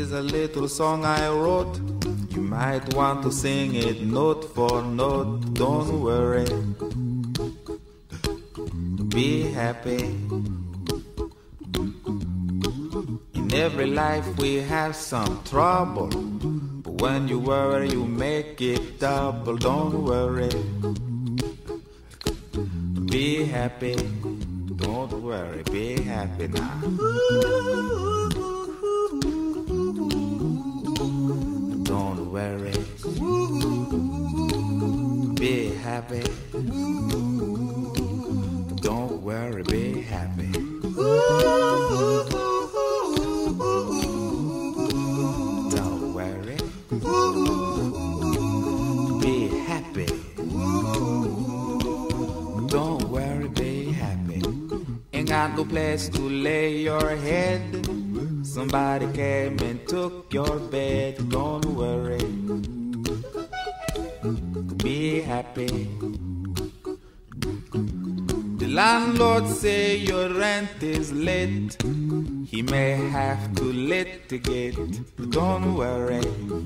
is a little song I wrote. You might want to sing it note for note. Don't worry, be happy. In every life we have some trouble, but when you worry you make it double. Don't worry, be happy. Don't worry, be happy now. Don't worry, be happy. Don't worry, be happy. Don't worry, be happy. Don't worry, be happy. Ain't got no place to lay your head. Somebody came and took your bed. Don't worry, be happy. The landlord say your rent is late. He may have to litigate. Don't worry,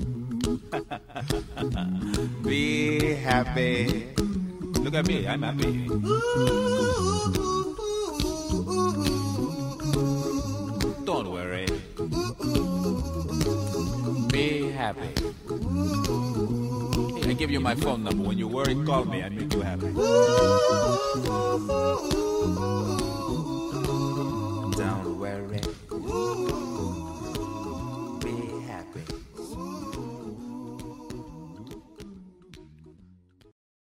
be happy. Look at me, I'm happy. Don't worry, be happy. I give you my phone number. When you worry, call me. I make you happy. Don't worry,